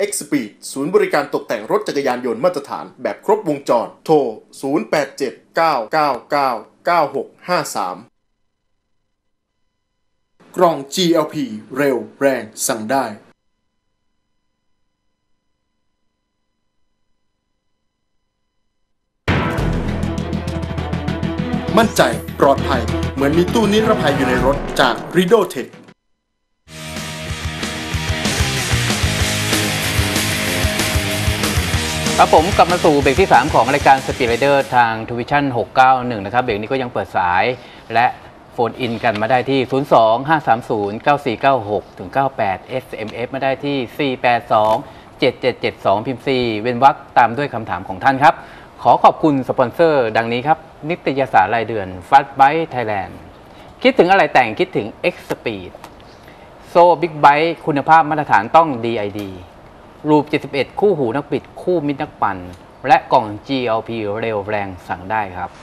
X-Speed ศูนย์บริการตกแต่งรถจักรยานยนต์มาตรฐานแบบครบวงจรโทร0879999653กล่อง GLP เร็วแรงสั่งได้มั่นใจปลอดภัยเหมือนมีตู้นิรภัยอยู่ในรถจาก Rido Tech ครับผมกลับมาสู่เบรกที่3ของรายการ Speed Rider ทาง Tuition 691นะครับเบรกนี้ก็ยังเปิดสายและโฟนอินกันมาได้ที่ 02-530-9496-98 SMS มาได้ที่ 482-7772 พิมพ์ 4 เว้นวรรคตามด้วยคำถามของท่านครับขอขอบคุณสปอนเซอร์ดังนี้ครับนิตยสารรายเดือน Fast Bike Thailand คิดถึงอะไรแต่งคิดถึง X-Speed โซ่บิ๊กไบค์คุณภาพมาตรฐานต้อง DID รูป71คู่หูนักบิดคู่มิตรนักปั่นและกล่อง GLP เร็วแรงสั่งได้ครับ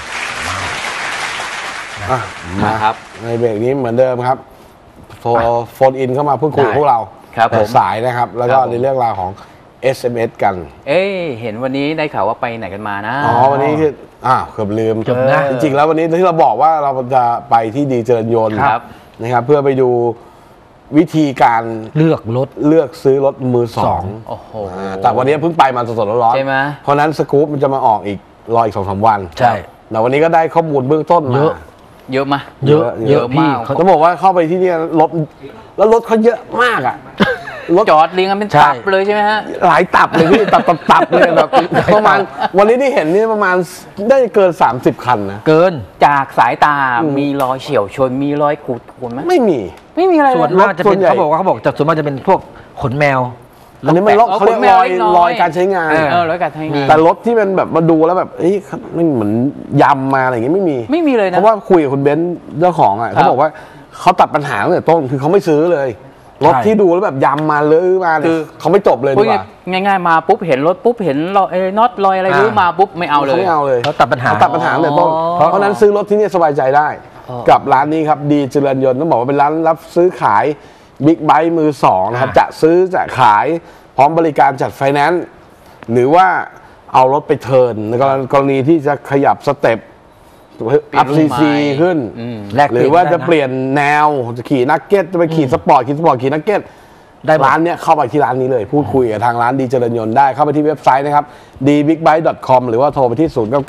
มาครับในเบรกนี้เหมือนเดิมครับโฟนอินเข้ามาพูดคุยกับพวกเราสายนะครับแล้วก็ในเรื่องราวของ SMS กันเห็นวันนี้ได้ข่าวว่าไปไหนกันมานะวันนี้คือเกือบลืมจริงๆแล้ววันนี้ที่เราบอกว่าเราจะไปที่ดีเจริญยนต์นะครับเพื่อไปดูวิธีการเลือกซื้อรถมือสองแต่วันนี้เพิ่งไปมาสดๆร้อนๆเพราะนั้นสกู๊ปมันจะมาออกอีกรออีก 2-3 วันใช่แต่วันนี้ก็ได้ข้อมูลเบื้องต้นมาเยอะมากเขาบอกว่าเข้าไปที่นี่รถเขาเยอะมากอ่ะรถจอดเรียงกันเป็นตับเลยใช่ไหมฮะหลายตับเลยพี่ตับเลยแบบประมาณวันนี้ที่เห็นนี่ประมาณได้เกิน30คันนะเกินจากสายตามีรอยเฉี่ยวชนมีรอยขูดไหมไม่มีอะไรส่วนมากจะเป็นเขาบอกจากส่วนมากจะเป็นพวกขนแมวอันนี้มันเขาเรียกรอยการใช้งานรอยการใช้งานแต่รถที่มันแบบมาดูแล้วแบบมันเหมือนยำมาอะไรอย่างเงี้ยไม่มีเลยนะเพราะว่าคุยกับคุณเบนซ์เจ้าของเขาบอกว่าเขาตัดปัญหาตั้งแต่ต้นคือเขาไม่ซื้อเลยรถที่ดูแล้วแบบยำมาเลยมาคือเขาไม่จบเลยดีกว่าง่ายๆมาปุ๊บเห็นรถปุ๊บเห็นรอยน็อตรอยอะไรรู้มาปุ๊บไม่เอาเลยเขาตัดปัญหาตั้งแต่ต้นเพราะนั้นซื้อรถที่นี่สบายใจได้กับร้านนี้ครับดีเจริญยนต์ต้องบอกว่าเป็นร้านรับซื้อขายบิ๊กไบค์มือสองนะครับจะซื้อจะขายพร้อมบริการจัดไฟแนนซ์หรือว่าเอารถไปเทิร์นในกรณีที่จะขยับสเต็ปอัพซีขึ้นหรือว่าจะเปลี่ยนแนวจะขี่นักเก็ตจะไปขี่สปอร์ตขี่นักเก็ตร้านเนี้ยเข้าไปที่ร้านนี้เลยพูดคุยกับทางร้านดีเจริญยนต์ได้เข้าไปที่เว็บไซต์นะครับ dbigbike.com หรือว่าโทรไปที่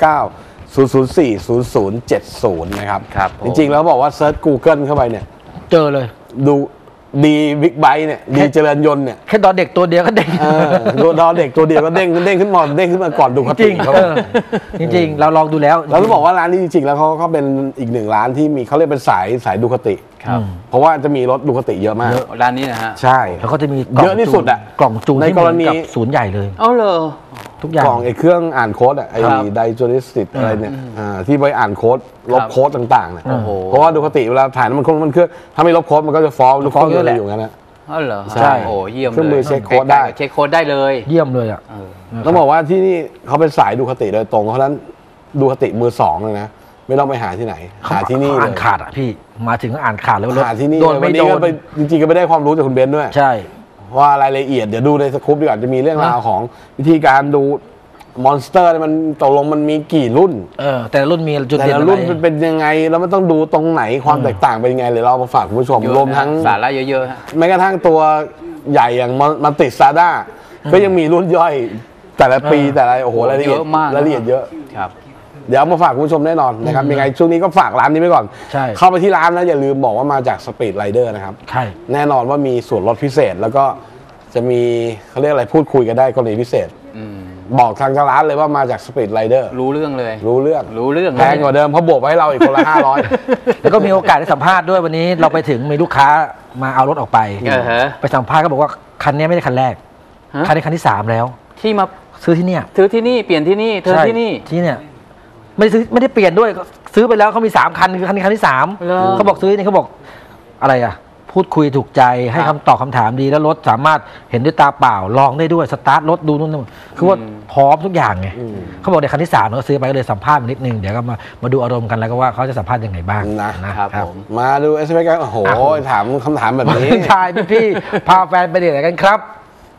099-004-0070นะครับจริงๆแล้วบอกว่าเซิร์ช Google เข้าไปเนี่ยเจอเลยดูดีบิ๊กไบค์เนี่ยดีเจริญยนต์เนี่ยแค่ดอเด็กตัวเดียวก็เด้งดอเด็กตัวเดียวก็เด้งขึ้นมาก่อนดูจริงเราลองดูแล้วเราต้องบอกว่าร้านนี้จริงๆแล้วเขาเป็นอีกหนึ่งร้านที่มีเขาเรียกเป็นสายดูคติเพราะว่าจะมีรถดูคติเยอะมากร้านนี้นะฮะใช่แล้วก็จะมีเยอะที่สุดอ่ะกล่องจูนในกรณีศูนย์ใหญ่เลยเลยทุกอย่างกล่องเครื่องอ่านโค้ดไอ้ไดจูริสติอะไรเนี่ยที่ไปอ่านโค้ดลบโค้ดต่างๆเนี่ยเพราะว่าดูคติเวลาถ่ายมันเครื่องถ้าไม่ลบโค้ดมันก็จะฟ้องอยู่งั้นนะเหรอใช่โอ้เยี่ยมเลยเครื่องมือเช็คโค้ดได้เลยเยี่ยมเลยอ่ะต้องบอกว่าที่นี่เขาเป็นสายดูคติโดยตรงเพราะฉะนั้นดูคติมือสองเลยนะไม่ต้องไปหาที่ไหนหาที่นี่อ่านขาดอ่ะพี่มาถึงอ่านขาดแล้วหาที่นี่โดนไม่โดนจริงๆก็ไม่ได้ความรู้จากคุณเบนซ์ด้วยใช่ว่ารายละเอียดเดี๋ยวดูในสกู๊ปดีกว่าจะมีเรื่องราวของวิธีการดูมอนสเตอร์มันตกลงมันมีกี่รุ่นแต่ละรุ่นมีจุดเด่นแต่ละรุ่นเป็นยังไงแล้วมันต้องดูตรงไหนความแตกต่างเป็นยังไงเลยเรามาฝากคุณผู้ชมรวมทั้งสาระเยอะๆแม้กระทั่งตัวใหญ่อย่างมันติดซาด้าก็ยังมีรุ่นย่อยแต่ละปีแต่ละโอ้โหรายละเอียดเยอะครับเดี๋ยวมาฝากคุณผู้ชมแน่นอนนะครับยังไงช่วงนี้ก็ฝากร้านนี้ไว้ก่อนเข้าไปที่ร้านนะอย่าลืมบอกว่ามาจาก Speed Rider นะครับแน่นอนว่ามีส่วนลดพิเศษแล้วก็จะมีเขาเรียกอะไรพูดคุยกันได้กรณีพิเศษบอกทางร้านเลยว่ามาจาก Speed Rider รู้เรื่องเลยรู้เรื่องแพงกว่าเดิมเขาบวกไว้ให้เราอีกคนละ500 แล้วก็มีโอกาสได้สัมภาษณ์ด้วยวันนี้เราไปถึงมีลูกค้ามาเอารถออกไปไปสัมภาษณ์ก็บอกว่าคันนี้ไม่ได้คันแรกคันนี้คันที่3แล้วที่มาซื้อที่เนี่ยเปลี่ยนที่นี่เธอที่เนี่ยไม่ได้เปลี่ยนด้วยซื้อไปแล้วเขามี3คันคือคันที่3เขาบอกซื้อนี่เขาบอกอะไรอ่ะพูดคุยถูกใจให้คำตอบคำถามดีแล้วรถสามารถเห็นด้วยตาเปล่าลองได้ด้วยสตาร์ทรถดูนู่นนี่คือว่าพร้อมทุกอย่างไงเขาบอกในคันที่3เราซื้อไปก็เลยสัมภาษณ์นิดนึงเดี๋ยวก็มาดูอารมณ์กันแล้วก็ว่าเขาจะสัมภาษณ์ยังไงบ้างนะครับผมมาดูSMSกันโอ้โหถามคำถามแบบนี้ใช่พี่พาแฟนไปเดทกันครับ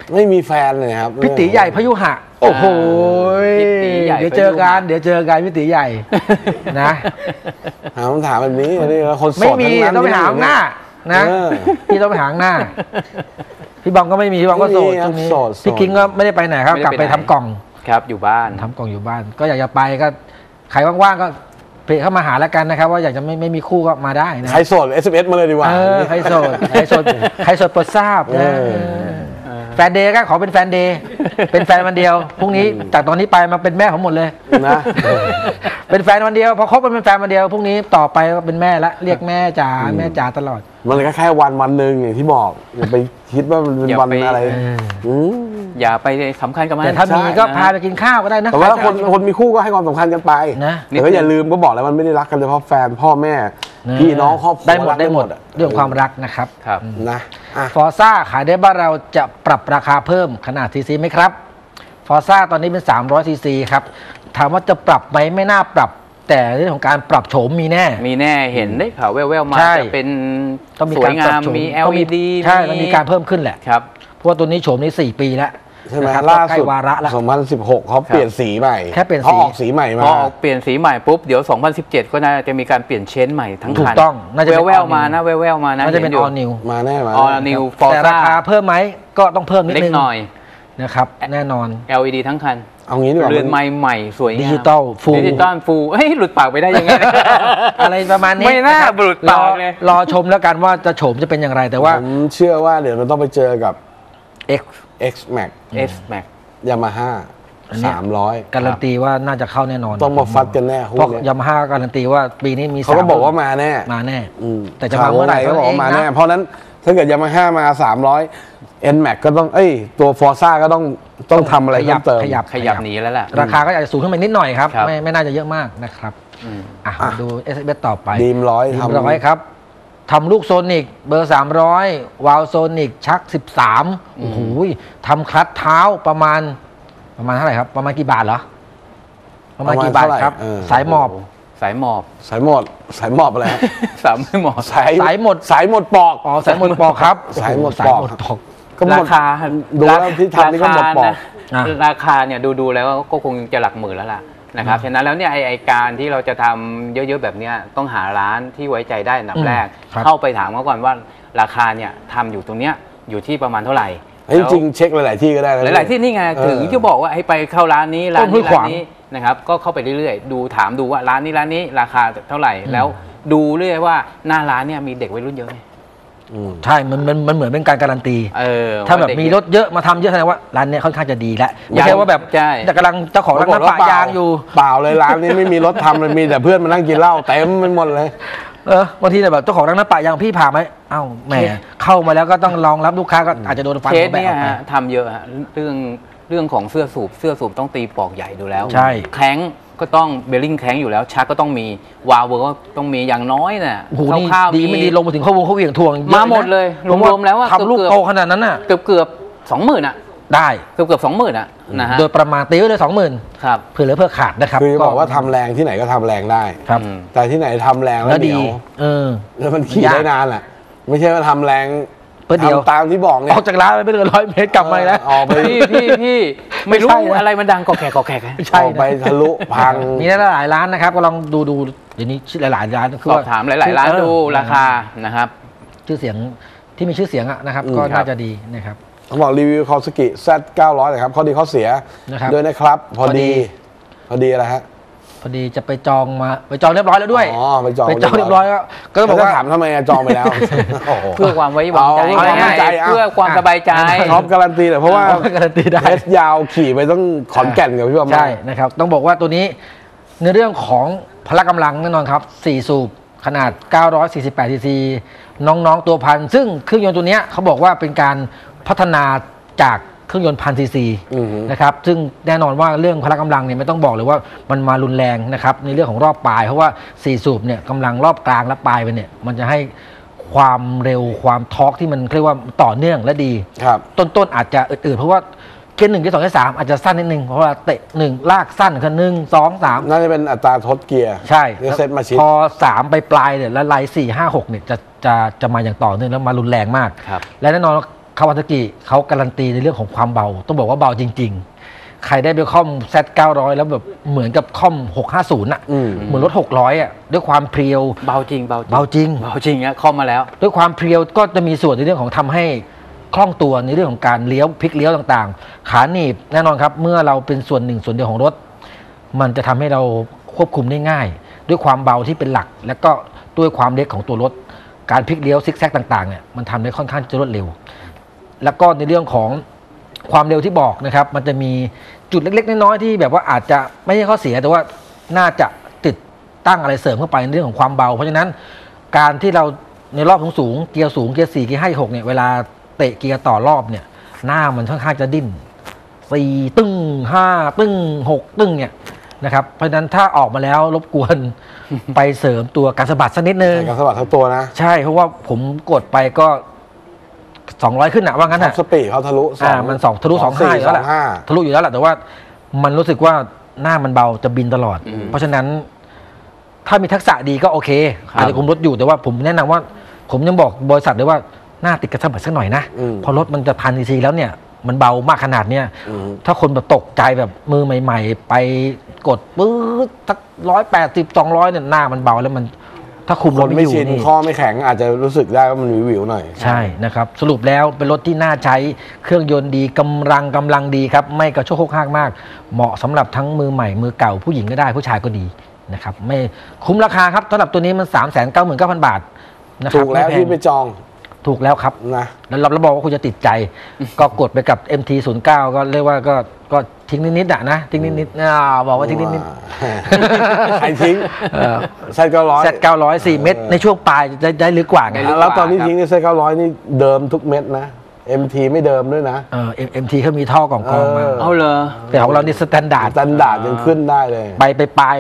ไม่มีแฟนเลยครับพี่ตีใหญ่พยุหะโอ้โหพี่ตีใหญ่เดี๋ยวเจอกันพี่ตีใหญ่นะถามคำถามแบบนี้นี่คนโสไม่ดมีทั้งนั้นต้องไปหาข้างหน้านะเออพี่ต้องไปหาข้างหน้า พี่บอมก็ไม่มีพี่บอมก็โสดไม่มีครับช่วงนี้โสดพี่คิงก็ไม่ได้ไปไหนครับไม่กได้ลับไปไปไหนทำกล่องครับอยู่บ้านทำกล่องอยู่บ้าน ก็อยากจะไปก็ใครว่างๆก็เพจเข้ามาหาแล้วกันนะครับ ว่าอยากจะไม่มีคู่ก็มาได้นะใครโสด SMS มาเลยดีกว่าใครโสดโปรดทราบนะ แฟนเดย์ก็ขอเป็นแฟนเดย์เป็นแฟนวันเดียวพรุ่งนี้จากตอนนี้ไปมาเป็นแม่ผมหมดเลยนะเป็นแฟนวันเดียวพอคบกันเป็นแฟนวันเดียวพรุ่งนี้ต่อไปก็เป็นแม่ละเรียกแม่จ๋าแม่จ๋าตลอดมันก็แค่วันหนึ่งอย่างที่บอกอย่าไปคิดว่ามันเป็นอย่าวันไปอะไรอ อย่าไปสำคัญกับมันแต่ถ้ามีก็พาไปกินข้าวก็ได้นะแต่ว่าคนมีคู่ก็ให้ความสำคัญกันไปนะแต่ก็อย่าลืมก็บอกแล้วมันไม่ได้รักกันเฉพาะแฟนพ่อแม่พี่น้องครอบครัวได้หมดรักได้หมดอะเรื่องความรักนะครับครับนะอ่ะฟอร์ซ่าขายได้บ้านเราจะปรับราคาเพิ่มขนาดซีซีไหมครับฟอร์ซ่าตอนนี้เป็น300ซีซีครับถามว่าจะปรับไหมไม่น่าปรับ แต่เรื่องของการปรับโฉมมีแน่มีแน่เห็นได้ข่าวแว่วๆมาใช่จะเป็นต้องมีสวกาย รปรังาบมโฉมมีต้อง LED ใช่ต้องมีการเพิ่มขึ้นแหละครับเพราะว่าตัวนี้โฉมนี้4 ปีแล้วใช่ไหมนะครับล่าก็ใกล้สุดวาระแล้ว 2016เขาเปลี่ยนสีใหม่แค่เปลี่ยนสีเขาออกสีใหม่มาพอเปลี่ยนสีใหม่ปุ๊บเดี๋ยว 2017 ก็น่าจะมีการเปลี่ยนเชนใหม่ทั้งคันถูกต้องน่าจะเป็นแวว all ๆมานะ new แววๆมานะน่าจะเป็นห็อยู่ all new มาแน่มาออนิวฟอร์แต่ราคาเพิ่มไหมก็ต้องเพิ่มนิดเล็กนึงหน่อยนะครับแน่นอน LED ทั้งคันเอางี้ดีกว่าเรือนไม้ใหม่สวยงามดิจิตอลฟูลดิจิตอลฟูลเฮ้ยหลุดปากไปได้ยังไงอะไรประมาณนี้ไม่น่าะครับหลุดปากเลยรอชมแล้วกันว่าจะโฉมจะเป็นอย่างไรแต่ว่าผมเชื่อว่าเดี๋ยวมันต้องไปเจอกับ X X Max S Max Yamaha อันเนี้ย 300 การันตีว่าน่าจะเข้าแน่นอนต้องมาฟัดกันแน่คู่เพราะเนี้ยยามาฮ่าการันตีว่าปีนี้มีเขาก็บอกว่ามาแน่มาแน่อืมแต่จะมาเมื่อไหร่ก็บอกว่ามาแน่เองนะเพราะนั้นถ้าเกิด Yamaha มา 300 N Max ก็ต้องตัว Forza ก็ต้องทำอะไรเพิ่มเติมขยับขยับหนีแล้วล่ะราคาก็อาจจะสูงขึ้นไปนิดหน่อยครับครับไม่น่าจะเยอะมากนะครับอืมมาดู s อ s ต่อไปดีมร้อยดีมทำร้อยครับทำลูกโซนิกเบอร์ 300 วาล์วโซนิกชัก 13 โอ้โหทำคลัตช์เท้าประมาณเท่าไหร่ครับ ประมาณกี่บาทเหรอ ประมาณกี่บาทครับ สายหมอบสายหมอบสายหมอบอะไรฮะสายหมอบสายสายหมดสายหมดปอกอ๋อสายหมดปอกครับสายหมดสายปอกหมดปอกก็หมราดคาดูแล้วที่ทำนี่ก็หมดปอกอ่ะราคาเนี่ยดูแล้วก็คงจะหลักหมื่นแล้วล่ะนะครับฉะนั้นแล้วเนี่ยไอการที่เราจะทำเยอะๆแบบเนี้ยต้องหาร้านที่ไว้ใจได้อันดับแรกครับเข้าไปถามเขาก่อนว่าราคาเนี่ยทำอยู่ตรงเนี้ยอยู่ที่ประมาณเท่าไหร่จริงๆเช็คหลาย ๆ ที่ก็ได้นะหลายๆที่นี่ไงถึงจะบอกว่าให้ไปเข้าร้านนี้ร้านต้นห้วนี้ยขวางร้านนี้นะครับก็เข้าไปเรื่อยๆดูถามดูว่าร้านนี้ราคาเท่าไหร่ แล้วดูเรื่อยว่าหน้าร้านเนี่ยมีเด็กวัยรุ่นเยอะไหมใช่มันเหมือนเป็นการการันตี ถ้าแบบว่เด็กมีรถเยอะมาทำเยอะแสดงว่าร้านเนี้ยค่อนข้างจะดีแล้วไม่ยังใช่ว่าแบบใช่แต่กำลังเจ้าของร้านน้ำปะยางอยู่เปล่าเลยร้านนี้ไม่มีรถทำเลยมีแต่เพื่อนมานั่งกินเหล้าเต็มไปหมดเลยบางทีเนี่ยแบบเจ้าของร้านน้ำปะยางพี่ผ่าไหมเอ้าแหมเข้ามาแล้วก็ต้องรองรับลูกค้าก็อาจจะโดนฟันเคสหัวแบกเนี่ยออกไปฮะทำเยอะฮะเรื่องของเสื้อสูบต้องตีปอกใหญ่ดูแล้วใช่แข้งก็ต้องเบลลิงแข้งอยู่แล้วชักก็ต้องมีวาล์วก็ต้องมีอย่างน้อยน่ะโอ้โหนี่คร่าวๆดีไม่ดีลงมาถึงข้อวงเขาเหวี่ยงทวงมาหมดเลยผมารวมๆแล้วว่าทำลูกโตขนาดนั้นน่ะเกือบ 20,000 อ่ะได้เกือบ 20,000 อ่ะนะฮะโดยประมาณตีไว้เลย 20,000 ครับเผื่อเหลือเพื่อขาดนะครับคือจะบอกว่าทำแรงที่ไหนก็ทำแรงได้ครับอืมแต่ที่ไหนทำแรงแล้แล้ว วเหนีดียว แล้วมันขี่ยากได้นานอ่ะ ไม่ใช่ว่าทำแรงเพื่อเดียวทำตามที่บอกเนี่อย อกจากร้านไปไม่เกิน100 เมตรกลับมาอีกแล้วออกไปพี่ไม่รู้ไม่ใช่นะอะไรมันดังกอแขกกันใช่ออกไปทะลุพังมีหลายร้านนะครับก็ลองดูเดี๋ยวนี้หลายร้านคือสอบว่าถามหลายๆร้านดูราคานะครับชื่อเสียงที่มีชื่อเสียงอะนะครับ ก็ครับน่าจะดีนะครับเขาบอกรีวิวคาวสกิ Z900 นะครับข้อดีข้อเสียนะครับด้วยนะครับ พอพอดีดีอะไรฮะพอดีจะไปจองเรียบร้อยแล้วด้วยอ๋อไปจองเรียบร้อยก็ต้องบอกว่าถามทำไมอะจองไปแล้วโโหเพื่อความไว้วางใจเอาไว้วางใจเพื่อความสบายใจท็อปการันตีเลยเพราะว่าการันตีได้เทสยาวขี่ไปต้องขอนแก่นกับพี่บอมใช่นะครับต้องบอกว่าตัวนี้ในเรื่องของพละกำลังแน่นอนครับ 4 สูบขนาด 948 ซีซี น้องๆตัวพัน ซึ่งเครื่องยนต์ตัวเนี้ยเขาบอกว่าเป็นการพัฒนาจากเครื่องยนต์1,000 ซีซีนะครับซึ่งแน่นอนว่าเรื่องพละกำลังเนี่ยไม่ต้องบอกเลยว่ามันมารุนแรงนะครับในเรื่องของรอบปลายเพราะว่า 4 สูบเนี่ยกำลังรอบกลางและปลายไปเนี่ยมันจะให้ความเร็วความทอร์กที่มันเรียกว่าต่อเนื่องและดีครับต้นอาจจะอืดๆเพราะว่าเกณฑ์1เกณฑ์2เกณฑ์3อาจจะสั้นนิดนึงเพราะว่าเตะ1ลากสั้นกัน1 2 3 น่าจะเป็นอัตราทดเกียร์ใช่หรือเซตมาชิดพอ3ไปปลายเนี่ยแล้วไล่4 5 6เนี่ยจะมาอย่างต่อเนื่องแล้วมารุนแรงมากครับและแน่นอนคาวาซากิเขาการันตีในเรื่องของความเบาต้องบอกว่าเบาจริงๆใครได้ไปค่อม Z900 แล้วแบบเหมือนกับค่อม650อ่ะเหมือนรถ600อ่ะด้วยความเพรียวเบาจริงเบาจริงเบาจริงอะเข้ามาแล้วด้วยความเพรียวก็จะมีส่วนในเรื่องของทำให้คล่องตัวในเรื่องของการเลี้ยวพลิกเลี้ยวต่างๆขาหนีบแน่นอนครับเมื่อเราเป็นส่วนหนึ่งส่วนเดียวของรถมันจะทำให้เราควบคุมได้ง่ายด้วยความเบาที่เป็นหลักและก็ด้วยความเล็กของตัวรถการพลิกเลี้ยวซิกแซกต่างๆเนี่ยมันทำได้ค่อนข้างจะรวดเร็วแล้วก็ในเรื่องของความเร็วที่บอกนะครับมันจะมีจุดเล็กๆน้อยๆที่แบบว่าอาจจะไม่ใช่ข้อเสียแต่ว่าน่าจะติดตั้งอะไรเสริมเข้าไปในเรื่องของความเบาเพราะฉะนั้นการที่เราในรอบสูงเกียร์สูงเกียร์4เกียร์5เกียร์6เนี่ยเวลาเตะเกียร์ต่อรอบเนี่ยหน้ามันค่อนข้างจะดิ้น4ตึ้ง5ตึ้ง6ตึ้งเนี่ยนะครับเพราะฉะนั้นถ้าออกมาแล้วรบกวน ไปเสริมตัวการสะบัดสักนิดนึงการสะบัดทั้งตัวนะใช่เพราะว่าผมกดไปก็200ขึ้นอะว่างั้นท็ออะปสปีดเขาทะลุมันทะลุ25อยู่แล้วแหละทะลุอยู่แล้วแหละแต่ว่ามันรู้สึกว่าหน้ามันเบาจะบินตลอด เพราะฉะนั้นถ้ามีทักษะดีก็โอเคอาจจะคุมรถอยู่แต่ว่าผมแนะนำว่าผมยังบอกบริษัทเลยว่าหน้าติดกระสะบัดสักหน่อยนะพอรถมันจะ1,000 ccแล้วเนี่ยมันเบามากขนาดเนี้ยถ้าคนแบบตกใจแบบมือใหม่ๆไปกดปื๊ดสัก180 200เนี่ยหน้ามันเบาแล้วมันถ้าคุมครถนไม่ไม่อยู่ชินนี่ข้อไม่แข็งอาจจะรู้สึกได้ว่ามันวิวๆหน่อยใช่นะครับสรุปแล้วเป็นรถที่น่าใช้เครื่องยนต์ดีกำลังดีครับไม่กระโชกโคกห้างมากเหมาะสำหรับทั้งมือใหม่มือเก่าผู้หญิงก็ได้ผู้ชายก็ดีนะครับไม่คุ้มราคาครับสำหรับตัวนี้มัน 399,000 บาทนะครับถูกแล้วม่พงที่ไปจองถูกแล้วครับนะแล้วรับรองว่าคุณจะติดใจ ก็กดไปกับ MT09 ก็เรียกว่าก็ทิ้งนิดๆนะทิ้งนิดๆบอกว่าทิ้งนิดใครทิ้งไซส์900 Z900 4 เม็ดในช่วงปลายจะได้ลึกกว่าไงแล้วตอนนี้ทิ้งในไซส์900นี่เดิมทุกเม็ดนะ MT ไม่เดิมด้วยนะ MT เขามีท่อกองมาเอาเลยแต่ของเรานี่สแตนดาร์ดสแตนดาร์ดยังขึ้นได้เลยไปปลาย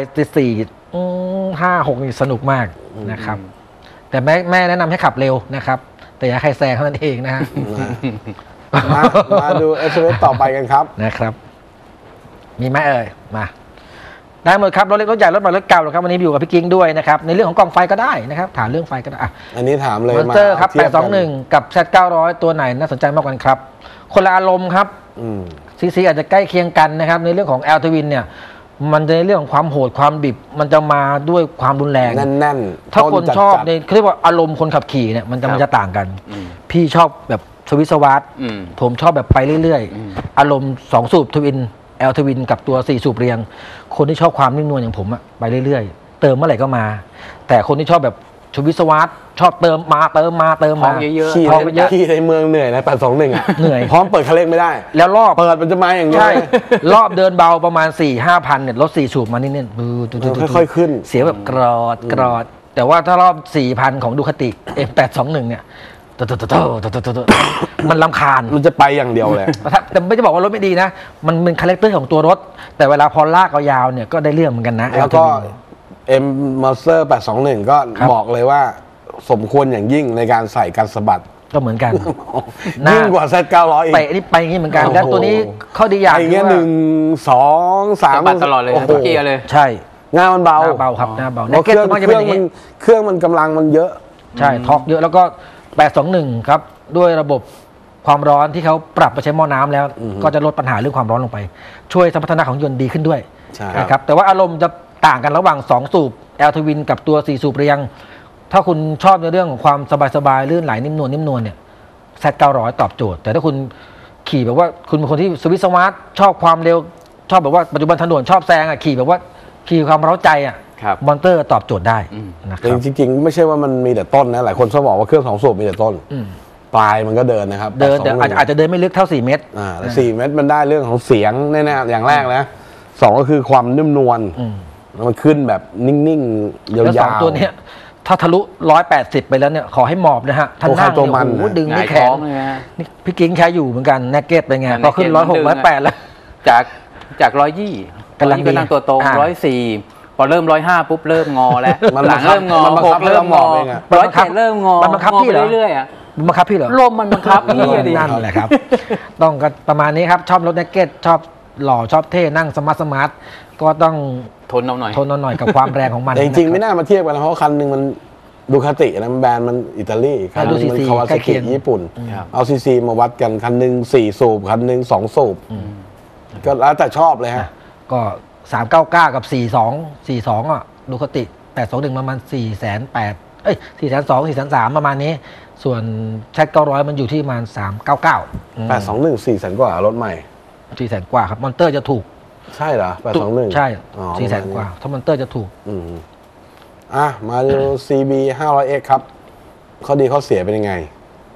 4 5 6นี่สนุกมากนะครับ แต่แม่แนะนำให้ขับเร็วนะครับ แต่อย่าใครแซงเท่านั้นเองนะฮะมาดู SMS ต่อไปกันครับนะครับ มีไหมมาได้หมดครับรถเล็กรถใหญ่รถใหม่รถเก่านะครับวันนี้อยู่กับพี่กิ้งด้วยนะครับในเรื่องของกล่องไฟก็ได้นะครับถามเรื่องไฟก็ได้อันนี้ถามเลยมอนสเตอร์ครับเทียบกัน 821 กับ Z900 ตัวไหนน่าสนใจมากกว่ากันครับ คนละอารมณ์ครับ ซีซีอาจจะใกล้เคียงกันนะครับในเรื่องของ L Twin เนี่ยมันจะในเรื่องของความโหดความดิบมันจะมาด้วยความรุนแรงแน่นๆถ้าคนจัดชอบในเขาเรียกว่าอารมณ์คนขับขี่เนี่ยมันจะต่างกัน พี่ชอบแบบสวิสวาร์ทผมชอบแบบไปเรื่อยๆอารมณ์2สูบทวินL Twin กับตัว4สูบเรียงคนที่ชอบความนิ่มนวลอย่างผมอะไปเรื่อยๆเติมเมื่อไหร่ก็มา แต่คนที่ชอบแบบสวิสวาร์ทชอบเติมมาท้องเยอะขี่ท้องเยอะขี่ในเมืองเหนื่อยนะ821อ่ะเหนื่อยพร้อมเปิดคันเร่งไม่ได้แล้วรอบเปิดมันจะมาอย่างเดียวใช่ รอบเดินเบาประมาณ 4-5 พันเนี่ยรถ4สูบมานี่เนี่ยค่อยๆขึ้นเสียแบบกรอด แต่ว่าถ้ารอบ 4,000 ของดูคติ F821 เนี่ยมันรำคาญมันจะไปอย่างเดียวเลยแต่ไม่จะบอกว่ารถไม่ดีนะ มันเป็นคาแรคเตอร์ของตัวรถ แต่เวลาพอลากเอายาวเนี่ยก็ได้เรื่องเหมือนกันนะแล้วก็ M Monster 821 ก็บอกเลยว่าสมควรอย่างยิ่งในการใส่การสะบัดก็เหมือนกันยิ่งกว่า Z900 อีกเตะนี่ไปอย่างนี้เหมือนกันโอ้โหแล้วตัวนี้ข้อดีอย่างไอ้เงี้ยที่ว่า 1 2 3 สะบัดตลอดเลยโโหทุกเกียร์เลยใช่งานมันเบาหน้าเบาครับหน้าเบาเพราะเครื่อง Naked จะเป็นอย่างนี้เครื่องมันกำลังมันเยอะใช่ท็อกเยอะแล้วก็ 821 ครับ ด้วยระบบความร้อนที่เขาปรับไปใช้หม้อน้ำแล้ว ก็จะลดปัญหาเรื่องความร้อนลงไป ช่วยสมรรถนะของยนต์ดีขึ้นด้วยใช่นะครับแต่ว่าอารมณ์จะต่างกันระหว่าง 2 สูบ L Twin กับตัว 4 สูบเรียง ถ้าคุณชอบในเรื่องของความสบายๆลื่นไหลนิ่มนวลเนี่ย Z900 ตอบโจทย์ แต่ถ้าคุณขี่แบบว่าคุณเป็นคนที่สวิสมาร์ทชอบความเร็วชอบแบบว่าปัจจุบันถนนชอบแซงขี่แบบว่าขี่ความเร้าใจมอนเตอร์ตอบโจทย์ได้นะครับจริงๆ ไม่ใช่ว่ามันมีแต่ต้นนะหลายคนชอบบอกว่าเครื่อง2 สูบมีแต่ต้น ปลายมันก็เดินนะครับเดินแต่อาจจะเดินไม่ลึกเท่า4 เมตรแต่4 เมตรมันได้เรื่องของเสียงแน่ๆอย่างแรกนะ2ก็คือความนุ่มนวลมันขึ้นแบบนิ่งๆยาวๆแล้ว2 ตัวเนี้ยถ้าทะลุ180ไปแล้วเนี่ยขอให้หมอบนะฮะท่านนั่งตัวเนี่ยมันโอ้โหดึงหงาที่ยแขท้อน งเลยฮะนี่พี่กิ้งใช้อยู่เหมือนกันแนกเก็ตเป็นไงอ่าพอขึ้น Naked 106 108แล้วจาก120 กำลังดีก็นั่งตัวตรง 104 พอเริ่ม105ปุ๊บเริ่มงอแล้วมันหลังเริ่มงอมันบังคับ 6เริ่มงอให้เราหมอบเองอะ 107เริ่มงอมันบังคับพี่เหรองอไปเรื่อยๆอะบังคับพี่เหรอลมมันบังคับพี่อะดินั่นแหละครับ ต้องก็ประมาณนี้ครับ ชอบรถแนกเก็ตชอบหล่อชอบเท่นั่งสมาร์ทก็ต้องทนเอาหน่อยทนเอาหน่อยกับความแรงของมันแต่จริงๆ ไม่นะคบน่ามาเทียบกันนะเพราะคันหนึ่งมันดูคาตินะแบรนด์มันอิตาลีคันนึงมันคาวาซากิญี่ปุ่นเอาซีซีมาวัดกันคันหนึ่ง4 สูบคันหนึ่ง2 สูบก็แล้วแต่ชอบเลยฮะก็399กับ42อ่ะดูคติ821ประมาณ480,000420,000 430,000ประมาณนี้ส่วนแชท900มันอยู่ที่ประมาณ399 821 400,000 กว่ารถใหม่ 400,000 กว่าครับมอนเตอร์จะถูกใช่เหรอ821 ใช่400,000 กว่าถ้ามอนเตอร์จะถูกมาดู CB 500X ครับข้อดีข้อเสียเป็นยังไง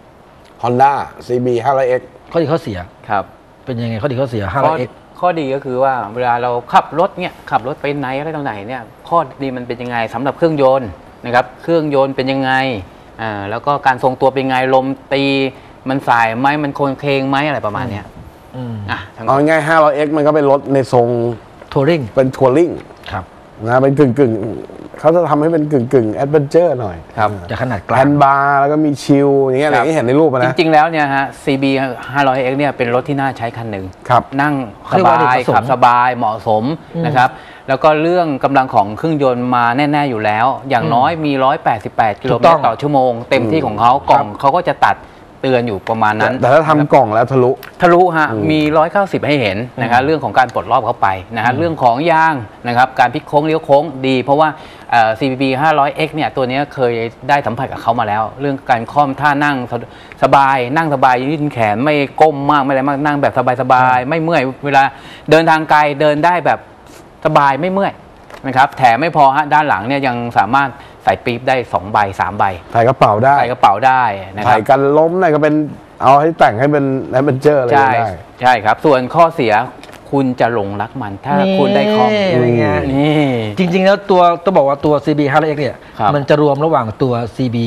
Honda CB 500X ข้อดีข้อเสียครับเป็นยังไงข้อดีข้อเสีย 500X ข้อดีก็คือว่าเวลาเราขับรถเนี่ยขับรถไปไหนอะไรตรงไหนเนี่ยข้อดีมันเป็นยังไงสำหรับเครื่องยนต์นะครับเครื่องยนต์เป็นยังไงแล้วก็การทรงตัวเป็นยังไงลมตีมันสายไหมมันโค้งเคงไหมอะไรประมาณเนี้ยเอาง่าย 500X มันก็เป็นรถในทรงทัวริงเป็นทัวริงครับนะเป็นกึ่งเขาจะทำให้เป็นกึ่งแอดเวนเจอร์หน่อยครับจะขนาดกลางแฮนด์บาร์แล้วก็มีชิลอย่างเงี้ยอย่างที่เห็นในรูปนะจริงๆแล้วเนี่ยฮะ CB 500X เนี่ยเป็นรถที่น่าใช้คันหนึ่งนั่งสบายขับสบายเหมาะสมนะครับแล้วก็เรื่องกำลังของเครื่องยนต์มาแน่ๆอยู่แล้วอย่างน้อยมี188 กิโลเมตรต่อชั่วโมงเต็มที่ของเขากล่องเขาก็จะตัดเตือนอยู่ประมาณนั้นแต่ถ้าทำกล่องแล้วทะลุฮะมี190ให้เห็นนะครับเรื่องของการปลดรอบเข้าไปนะฮะเรื่องของยางนะครับการพลิกโค้งเลี้ยวโค้งดีเพราะว่าCB 500X เนี่ยตัวนี้เคยได้สัมผัสกับเขามาแล้วเรื่องการคล่อมท่านั่งสบายนั่งสบายยืดแขนไม่ก้มมากไม่อะไรมากนั่งแบบสบายๆไม่เมื่อยเวลาเดินทางไกลเดินได้แบบสบายไม่เมื่อยนะครับแถมไม่พอฮะด้านหลังเนี่ยยังสามารถใส่ปี๊บได้2 ใบ 3 ใบใส่กระเป๋าได้นะครับใส่กันล้มอะไรก็เป็นเอาให้แต่งให้เป็นแอดเวนเจอร์อะไรได้ใช่ครับส่วนข้อเสียคุณจะหลงรักมันถ้าคุณได้คอมนี่จริงๆแล้วตัวต้องบอกว่าตัว CB 500X เนี่ยมันจะรวมระหว่างตัว CB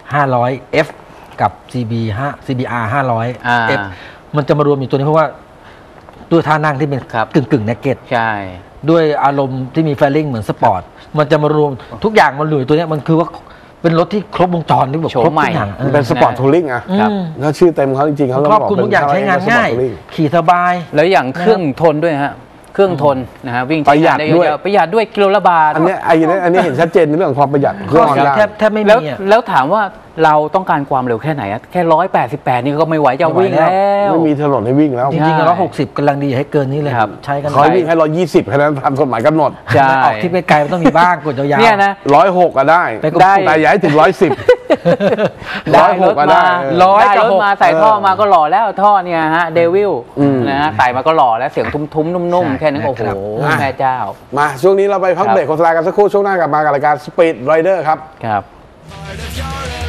500F กับ CBR 500F มันจะมารวมอยู่ตัวนี้เพราะว่าด้วยท่านั่งที่เป็นกึ่งเนกเก็ตใช่ด้วยอารมณ์ที่มีแฟลิ่งเหมือนสปอร์ตมันจะมารวมทุกอย่างมันอยู่ตัวนี้มันคือว่าเป็นรถที่ครบวงจรที่แบบครบทุกอย่างเป็นสปอร์ตทัวริงอ่ะแล้วชื่อเต็มเขาจริงๆเขาครอบคลุมทุกอย่างใช้งานง่ายขี่สบายแล้วอย่างเครื่องทนด้วยฮะเครื่องทนนะฮะวิ่งประหยัดด้วยกิโลละบาทอันนี้เห็นชัดเจนในเรื่องของความประหยัดเครื่องแทบไม่มีแล้วถามว่าเราต้องการความเร็วแค่ไหนแค่188นี่ก็ไม่ไหวจะวิ่งแล้วไม่มีถนนให้วิ่งแล้วจริงๆ160กำลังดีให้เกินนี้เลยครับใช้กันเขาวิ่งให้120แค่นั้นทำกฎหมายกำหนดใช่ออกที่ไปไกลมันต้องมีบ้างกดยาวๆเนี่ยนะ 106ก็ได้แต่อย่าให้ถึง110 ได้รถมา100กับ6มาใส่ท่อมาก็หล่อแล้วท่อเนี่ยฮะเดวิลนะฮะใส่มาก็หล่อแล้วเสียงทุ้มๆนุ่มๆแค่นั้นโอ้โหแม่เจ้ามาช่วงนี้เราไปพักเบรกโฆษณากันสักครู่ช่วงหน้ากลับมากับรายการ Speed Rider ครับ